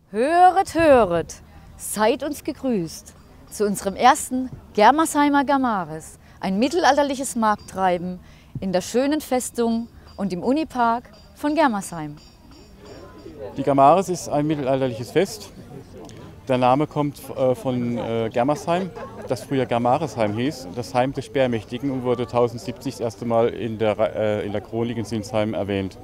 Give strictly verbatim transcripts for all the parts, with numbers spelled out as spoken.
Höret, höret, seid uns gegrüßt zu unserem ersten Germersheimer Gamares, ein mittelalterliches Markttreiben in der schönen Festung und im Unipark von Germersheim. Die Gamares ist ein mittelalterliches Fest. Der Name kommt äh, von äh, Germersheim, das früher Gamaresheim hieß, das Heim des Sperrmächtigen, und wurde tausendsiebzig das erste Mal in der, äh, in der Chronik in Sinsheim erwähnt.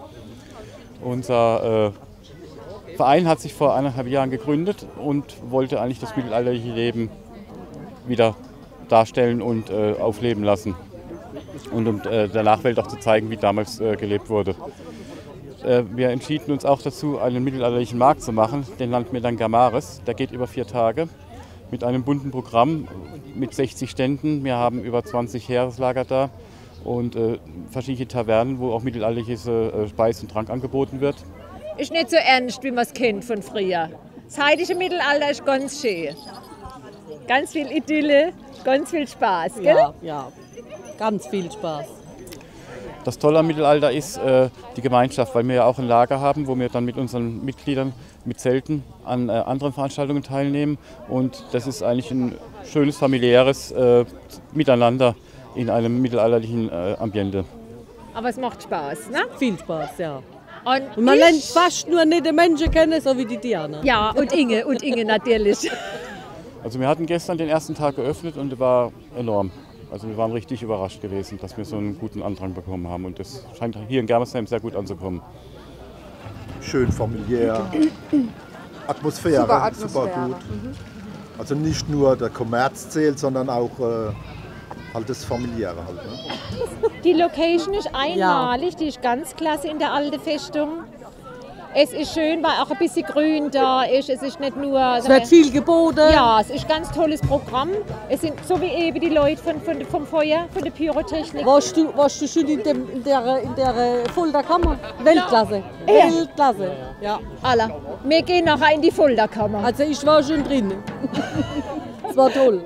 Unser äh, Verein hat sich vor eineinhalb Jahren gegründet und wollte eigentlich das mittelalterliche Leben wieder darstellen und äh, aufleben lassen. Und um äh, der Nachwelt auch zu zeigen, wie damals äh, gelebt wurde. Äh, wir entschieden uns auch dazu, einen mittelalterlichen Markt zu machen, den nannten wir dann Gamares. Der geht über vier Tage mit einem bunten Programm mit sechzig Ständen. Wir haben über zwanzig Heereslager da und äh, verschiedene Tavernen, wo auch mittelalterliches äh, Speis und Trank angeboten wird. Ist nicht so ernst, wie man es kennt von früher. Das heutige Mittelalter ist ganz schön. Ganz viel Idylle, ganz viel Spaß, gell? Ja, ja, ganz viel Spaß. Das Tolle am Mittelalter ist äh, die Gemeinschaft, weil wir ja auch ein Lager haben, wo wir dann mit unseren Mitgliedern mit Zelten an äh, anderen Veranstaltungen teilnehmen. Und das ist eigentlich ein schönes familiäres äh, Miteinander in einem mittelalterlichen äh, Ambiente. Aber es macht Spaß, ne? Viel Spaß, ja. Und, Und man ich, lernt fast nur nicht die Menschen kennen, so wie die Diana. Ja, und Inge, und Inge natürlich. Also wir hatten gestern den ersten Tag geöffnet und es war enorm. Also wir waren richtig überrascht gewesen, dass wir so einen guten Andrang bekommen haben. Und das scheint hier in Germersheim sehr gut anzukommen. Schön familiär, Atmosphäre, super, Atmosphäre. super gut. Mhm. Also nicht nur der Kommerz zählt, sondern auch äh, halt das Familiäre. Halt, ne? Die Location ist einmalig, die ist ganz klasse in der alten Festung. Es ist schön, weil auch ein bisschen Grün da ist. Es ist nicht nur. Es wird viel geboten. Ja, es ist ein ganz tolles Programm. Es sind so wie eben die Leute von, von, vom Feuer, von der Pyrotechnik. Warst du, warst du schon in, dem, in der, in der Folterkammer? Weltklasse. Ja. Weltklasse. Ja. Alla. Wir gehen nachher in die Folterkammer. Also ich war schon drin. Es war toll.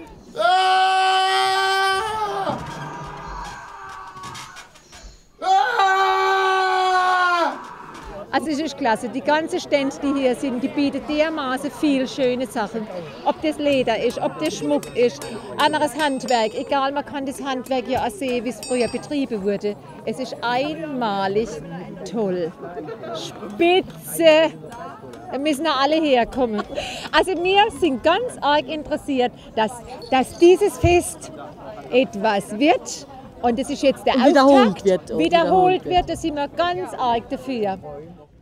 Also es ist klasse. Die ganzen Stände, die hier sind, die bieten dermaßen viele schöne Sachen. Ob das Leder ist, ob das Schmuck ist, anderes Handwerk. Egal, man kann das Handwerk ja auch sehen, wie es früher betrieben wurde. Es ist einmalig toll. Spitze! Da müssen ja alle herkommen. Also wir sind ganz arg interessiert, dass, dass dieses Fest etwas wird. Und das ist jetzt der Und wiederholt Auftakt. wird. Wiederholt wird, da sind wir ganz arg dafür.